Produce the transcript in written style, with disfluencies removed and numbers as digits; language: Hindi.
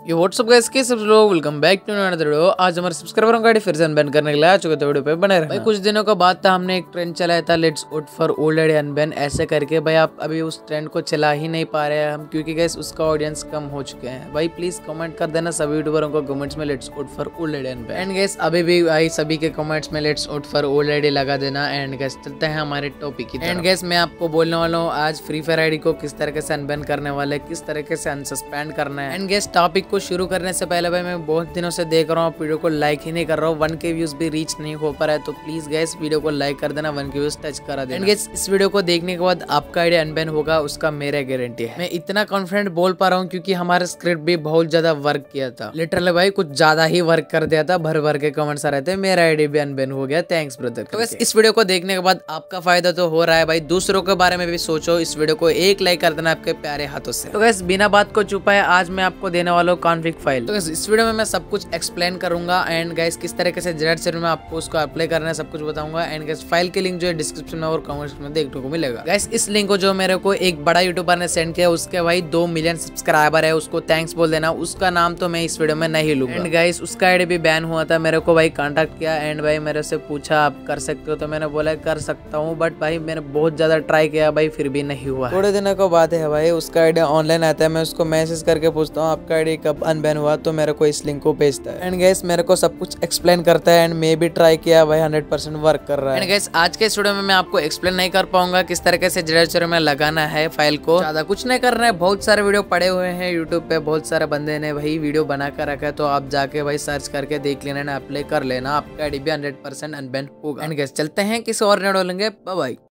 ये व्हाट्सअप गाइस के सब लोग welcome back to another video. आज हमारे सब्सक्राइबरों का आईडी फिर से अनबैन करने के लिए आ चुके थे। वीडियो पे बने रहे। भाई कुछ दिनों का बाद था, हमने एक ट्रेंड चलाया था let's vote for old ID unban ऐसे करके। भाई आप अभी उस ट्रेंड को चला ही नहीं पा रहे हैं हम, क्योंकि गाइस उसका ऑडियंस कम हो चुके हैं। भाई प्लीज कमेंट कर देना सभी यूट्यूबरों को कमेंट्स में let's vote for old ID unban. And guys अभी भी भाई सभी के कमेंट्स में let's vote for old ID लगा देना। एंड गाइस चलते हैं हमारे टॉपिक की तरफ। एंड गाइस मैं आपको बोलने वाला हूँ आज फ्री फायर आईडी को किस तरीके से अनबैन करने वाले, किस तरीके से अनसस्पेंड करना है। एंड गाइस टॉपिक को शुरू करने से पहले भाई मैं बहुत दिनों से देख रहा हूँ वीडियो को लाइक ही नहीं कर रहा हूँ, 1K व्यूज भी रीच नहीं हो पा रहा है। तो प्लीज गाइस वीडियो को लाइक कर देना, 1K व्यूज टच करा देना। एंड गाइस इस वीडियो को देखने के बाद आपका आईडी अनबैन होगा, उसका मेरा गारंटी है। मैं इतना कॉन्फिडेंट बोल पा रहा हूँ क्योंकि हमारे स्क्रिप्ट भी बहुत ज्यादा वर्क किया था। लिटरली भाई कुछ ज्यादा ही वर्क कर दिया था, भर भर के कमेंट्स आ रहे थे, मेरा आईडी भी अनबैन हो गया, थैंक्स ब्रदर। तो बस इस वीडियो को देखने के बाद आपका फायदा तो हो रहा है भाई, दूसरों के बारे में भी सोचो। इस वीडियो को एक लाइक कर देना आपके प्यारे हाथों से। तो गाइस बिना बात को छुपाए आज मैं आपको देने वाला हूँ कॉन्फ्लिक्ट फाइल। तो इस वीडियो में मैं सब कुछ एक्सप्लेन करूंगा। एंड गाइस किस तरीके से जेड सर्वर में आपको उसको अप्लाई करना है सब कुछ बताऊंगा। एंड गाइस फाइल के लिंक जो है डिस्क्रिप्शन में और कमेंट्स में देखने को मिलेगा। गाइस इस लिंक को जो मेरे को एक बड़ा यूट्यूबर ने सेंड किया, उसके भाई 2 मिलियन सब्सक्राइबर है, उसको थैंक्स बोल देना। उसका नाम तो मैं इस वीडियो में नहीं लूंगा। एंड गाइस उसका आईडी भी बैन हुआ था, मेरे को भाई कांटेक्ट किया। एंड भाई मेरे से पूछा आप कर सकते हो, तो मैंने बोला कर सकता हूँ, बट भाई मैंने बहुत ज्यादा ट्राई किया भाई, फिर भी नहीं हुआ। थोड़े दिनों को बात है भाई, उसका आईडी ऑनलाइन आता है, मैं उसको मैसेज करके पूछता हूँ आपका आईडी कब अनबैन हुआ, तो मेरे को इस लिंक को भेजता है। एंड गाइस मेरे को सब कुछ एक्सप्लेन करता है। एंड मैं भी ट्राई किया भाई, 100% वर्क कर रहा है। एंड गाइस आज के इस वीडियो में मैं आपको एक्सप्लेन नहीं कर पाऊंगा किस तरीके से जेड में लगाना है फाइल को। ज्यादा कुछ नहीं करना है, बहुत सारे वीडियो पड़े हुए हैं यूट्यूब पे, बहुत सारे बंदे ने भाई वीडियो बना कर रखा है, तो आप जाके भाई सर्च करके देख लेना, अप्लाई कर लेना, आपका आईडी भी 100% अनबैन होगा। एंड गाइस चलते हैं किसी और ने बोलेंगे, बाय बाय।